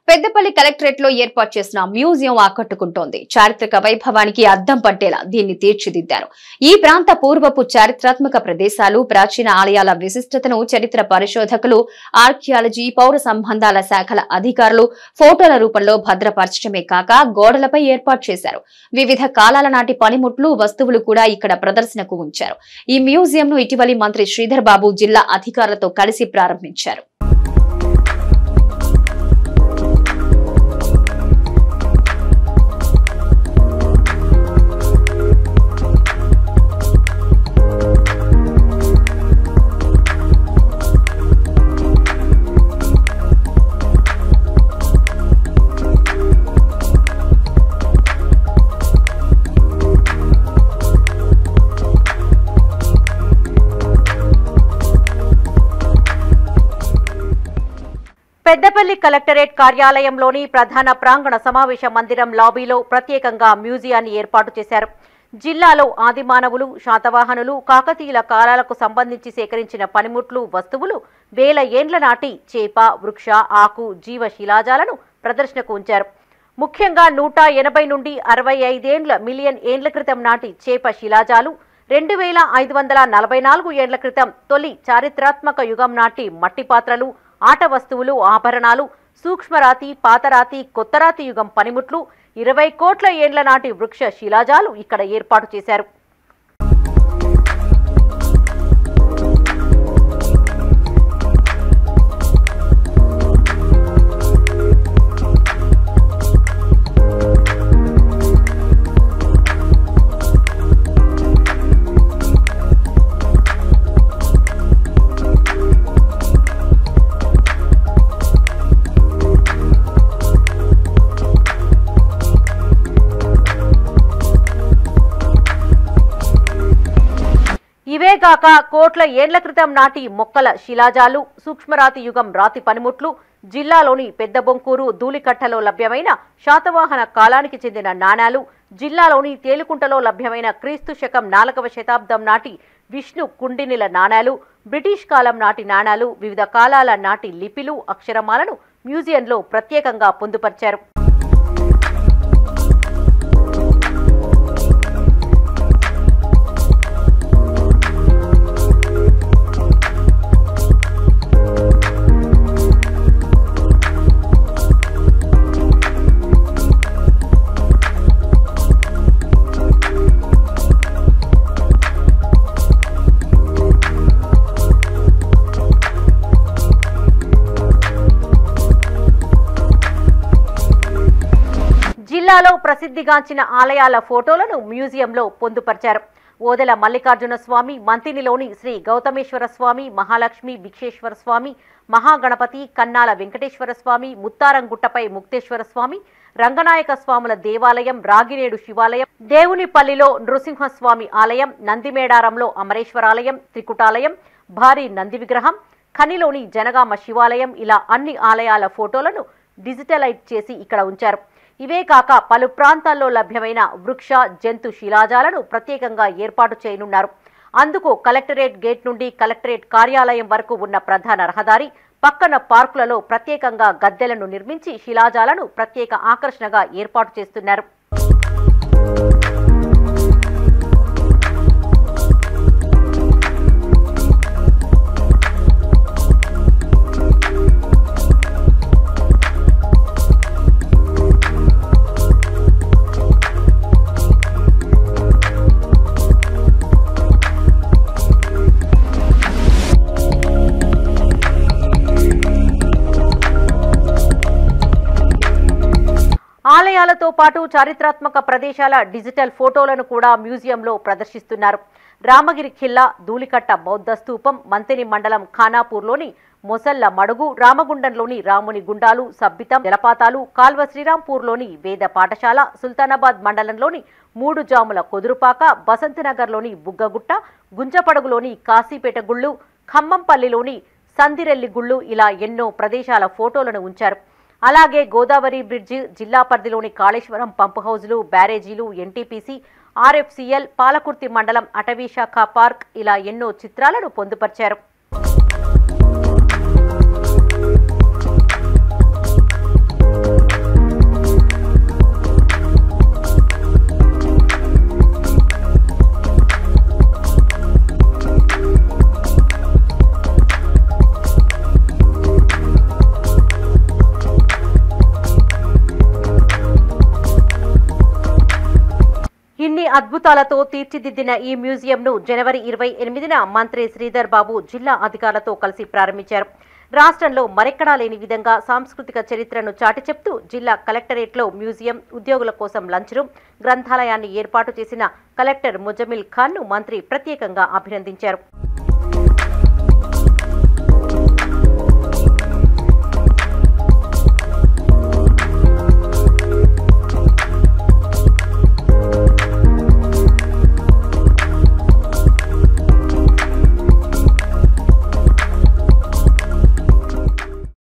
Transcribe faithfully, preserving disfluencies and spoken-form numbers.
Peddapalli collectorate లో ఏర్పాటు చేసిన మ్యూజియం ఆకట్టుకుంటోంది. చారిత్రక వైభవానికి అద్దం పట్టేలా దీన్ని తీర్చిదిద్దారు. ఈ ప్రాంత పూర్వపు చారిత్రాత్మక ప్రదేశాలు, ప్రాచీన ఆలయాల విశిష్టతను చరిత్ర పరిశోధకులు, ఆర్కియాలజీ, పౌర సంబంధాల శాఖల అధికారులు ఫోటోల రూపంలో భద్రపరచడమే కాక గోడలపై ఏర్పాటు చేశారు. వివిధ కాలాల నాటి పనిముట్లు, వస్తువులు కూడా ఇక్కడ ప్రదర్శనకు ఉంచారు. ఈ మ్యూజియం ను ఇటీవలి మంత్రి శ్రీధర్ బాబు జిల్లా అధికారులతో కలిసి ప్రారంభించారు. పెద్దపల్లి కలెక్టరేట్ కార్యాలయంలోని ప్రధాన ప్రాంగణ సమావేశ మందిరం లాబీలో ప్రత్యేకంగా మ్యూజియాన్ని ఏర్పాటు చేశారు. జిల్లాలో ఆదిమానవులు, శాతవాహనులు, కాకతీయుల కాలాలకు సంబంధించి సేకరించిన పనిముట్లు, వస్తువులు, వేల ఏండ్ల నాటి చేప, వృక్ష, ఆకు, జీవ శిలాజాలను ప్రదర్శనకు ఉంచారు. ముఖ్యంగా నూట ఎనభై నుండి అరవై ఐదేండ్ల మిలియన్ ఏండ్ల క్రితం నాటి చేప శిలాజాలు, రెండు వేల ఐదు వందల నలభై నాలుగు ఏండ్ల క్రితం తొలి చారిత్రాత్మక యుగం నాటి మట్టి పాత్రలు, ఆట వస్తువులు, ఆభరణాలు, సూక్ష్మరాతి, పాతరాతి, కొత్తరాతి యుగం పనిముట్లు, ఇరవై కోట్ల ఏండ్ల నాటి వృక్ష శిలాజాలు ఇక్కడ ఏర్పాటు చేశారు. ఇవేగాక కోట్ల ఏండ్ల క్రితం నాటి మొక్కల శిలాజాలు, సూక్ష్మరాతి యుగం రాతి పనిముట్లు, జిల్లాలోని పెద్దబొంకూరు, ధూళికట్టలో లభ్యమైన శాతవాహన కాలానికి చెందిన నాణాలు, జిల్లాలోని తేలుకుంటలో లభ్యమైన క్రీస్తు శకం నాలుగవ శతాబ్దం నాటి విష్ణు కుండినిల నాణాలు, బ్రిటిష్ కాలం నాటి నాణాలు, వివిధ కాలాల నాటి లిపిలు, అక్షరమాలను మ్యూజియంలో ప్రత్యేకంగా పొందుపరిచారు. జిల్లాలో ప్రసిద్ధిగాంచిన ఆలయాల ఫోటోలను మ్యూజియంలో పొందుపరిచారు. ఓదెల మల్లికార్జున స్వామి, మంతినిలోని శ్రీ గౌతమేశ్వర స్వామి, మహాలక్ష్మి భిక్షేశ్వర స్వామి, మహాగణపతి, కన్నాల వెంకటేశ్వర స్వామి, ముత్తారంగుట్టపై ముక్తేశ్వర స్వామి, రంగనాయక స్వాముల దేవాలయం, రాగినేడు శివాలయం, దేవునిపల్లిలో నృసింహస్వామి ఆలయం, నందిమేడారంలో అమరేశ్వరాలయం, త్రికుటాలయం, భారీ నంది విగ్రహం, ఖనిలోని జనగామ శివాలయం, ఇలా అన్ని ఆలయాల ఫోటోలను డిజిటలైజ్ చేసి ఇక్కడ ఉంచారు. ఇవే కాక పలు ప్రాంతాల్లో లభ్యమైన వృక్ష, జంతు శిలాజాలను ప్రత్యేకంగా ఏర్పాటు చేయనున్నారు. అందుకు కలెక్టరేట్ గేట్ నుండి కలెక్టరేట్ కార్యాలయం వరకు ఉన్న ప్రధాన రహదారి పక్కన పార్కులలో ప్రత్యేకంగా గద్దెలను నిర్మించి శిలాజాలను ప్రత్యేక ఆకర్షణగా ఏర్పాటు చేస్తున్నారు. ఆలయాలతో పాటు చారిత్రాత్మక ప్రదేశాల డిజిటల్ ఫోటోలను కూడా మ్యూజియంలో ప్రదర్శిస్తున్నారు. రామగిరి ఖిల్లా, ధూళికట్ట బౌద్ధ స్తూపం, మంతెని మండలం ఖానాపూర్లోని మొసళ్ల మడుగు, రామగుండంలోని రాముని గుండాలు, సబ్బితం జలపాతాలు, కాల్వ శ్రీరాంపూర్లోని వేద పాఠశాల, సుల్తానాబాద్ మండలంలోని మూడు జాముల కొదురుపాక, బసంతనగర్లోని బుగ్గగుట్ట, గుంజపడుగులోని కాశీపేట గుళ్ళు, ఖమ్మంపల్లిలోని సందిరెల్లి గుళ్ళు, ఇలా ఎన్నో ప్రదేశాల ఫోటోలను ఉంచారు. అలాగే గోదావరి బ్రిడ్జి, జిల్లా పరిధిలోని కాళేశ్వరం పంపు హౌజులు, బ్యారేజీలు, ఎన్టీపీసీ, ఆర్ఎఫ్సిఎల్, పాలకుర్తి మండలం అటవీ శాఖ పార్క్, ఇలా ఎన్నో చిత్రాలను పొందుపరిచారు. అద్భుతాలతో తీర్చిదిద్దిన ఈ మ్యూజియంను జనవరి ఇరవై ఎనిమిదిన మంత్రి శ్రీధర్ బాబు జిల్లా అధికారులతో కలిసి ప్రారంభించారు. రాష్ట్రంలో మరెక్కడా లేని విధంగా సాంస్కృతిక చరిత్రను చాటి చెప్తూ జిల్లా కలెక్టరేట్లో మ్యూజియం, ఉద్యోగుల కోసం లంచ్ రూమ్, గ్రంథాలయాన్ని ఏర్పాటు చేసిన కలెక్టర్ ముజమిల్ ఖాన్ను మంత్రి ప్రత్యేకంగా అభినందించారు.